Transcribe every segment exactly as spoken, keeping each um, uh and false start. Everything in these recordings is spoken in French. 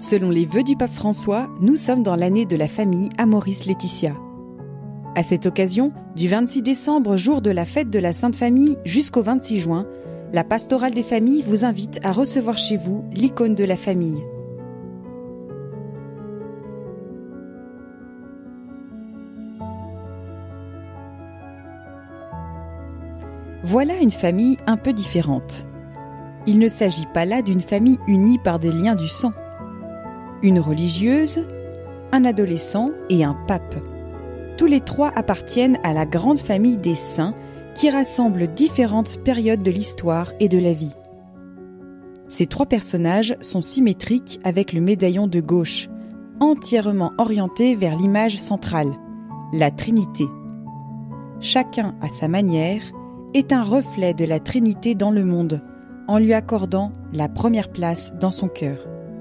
Selon les vœux du pape François, nous sommes dans l'année de la famille Amoris Laetitia. À cette occasion, du vingt-six décembre, jour de la fête de la Sainte Famille, jusqu'au vingt-six juin, la pastorale des familles vous invite à recevoir chez vous l'icône de la famille. Voilà une famille un peu différente. Il ne s'agit pas là d'une famille unie par des liens du sang. Une religieuse, un adolescent et un pape. Tous les trois appartiennent à la grande famille des saints qui rassemble différentes périodes de l'histoire et de la vie. Ces trois personnages sont symétriques avec le médaillon de gauche, entièrement orienté vers l'image centrale, la Trinité. Chacun, à sa manière, est un reflet de la Trinité dans le monde, en lui accordant la première place dans son cœur.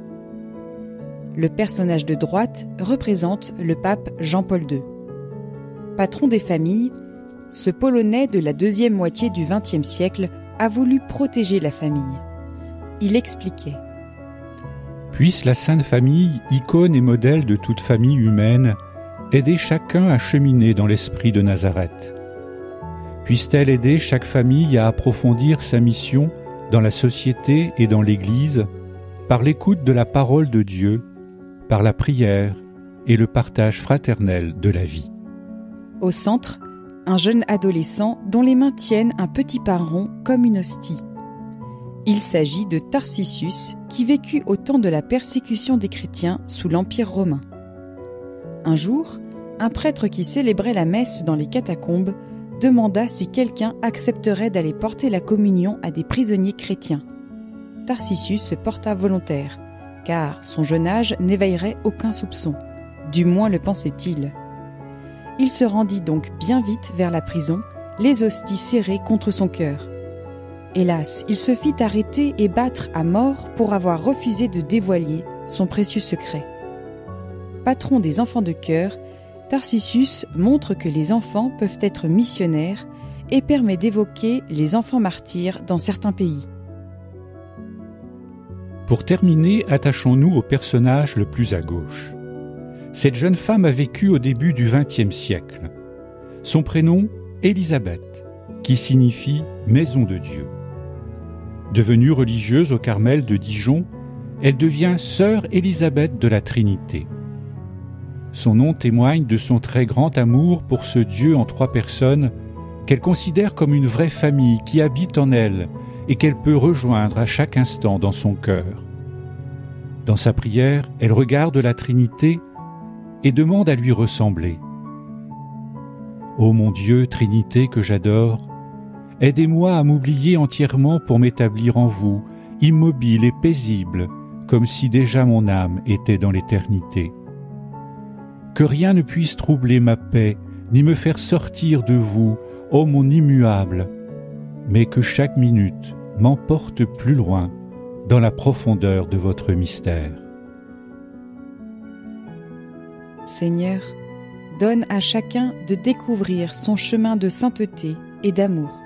Le personnage de droite représente le pape Jean-Paul deux. Patron des familles, ce Polonais de la deuxième moitié du vingtième siècle a voulu protéger la famille. Il expliquait : Puisse la Sainte Famille, icône et modèle de toute famille humaine, aider chacun à cheminer dans l'esprit de Nazareth. Puisse-t-elle aider chaque famille à approfondir sa mission dans la société et dans l'Église, par l'écoute de la parole de Dieu, par la prière et le partage fraternel de la vie. Au centre, un jeune adolescent dont les mains tiennent un petit pain rond comme une hostie. Il s'agit de Tarcissus qui vécut au temps de la persécution des chrétiens sous l'Empire romain. Un jour, un prêtre qui célébrait la messe dans les catacombes demanda si quelqu'un accepterait d'aller porter la communion à des prisonniers chrétiens. Tarcissus se porta volontaire, car son jeune âge n'éveillerait aucun soupçon, du moins le pensait-il. Il se rendit donc bien vite vers la prison, les hosties serrées contre son cœur. Hélas, il se fit arrêter et battre à mort pour avoir refusé de dévoiler son précieux secret. Patron des enfants de cœur, Tarcissus montre que les enfants peuvent être missionnaires et permet d'évoquer les enfants martyrs dans certains pays. Pour terminer, attachons-nous au personnage le plus à gauche. Cette jeune femme a vécu au début du vingtième siècle. Son prénom, Élisabeth, qui signifie « maison de Dieu ». Devenue religieuse au Carmel de Dijon, elle devient sœur Élisabeth de la Trinité. Son nom témoigne de son très grand amour pour ce Dieu en trois personnes qu'elle considère comme une vraie famille qui habite en elle et qu'elle peut rejoindre à chaque instant dans son cœur. Dans sa prière, elle regarde la Trinité et demande à lui ressembler. Ô mon Dieu, Trinité que j'adore, aidez-moi à m'oublier entièrement pour m'établir en vous, immobile et paisible, comme si déjà mon âme était dans l'éternité. Que rien ne puisse troubler ma paix, ni me faire sortir de vous, ô mon immuable, mais que chaque minute m'emporte plus loin dans la profondeur de votre mystère. Seigneur, donne à chacun de découvrir son chemin de sainteté et d'amour.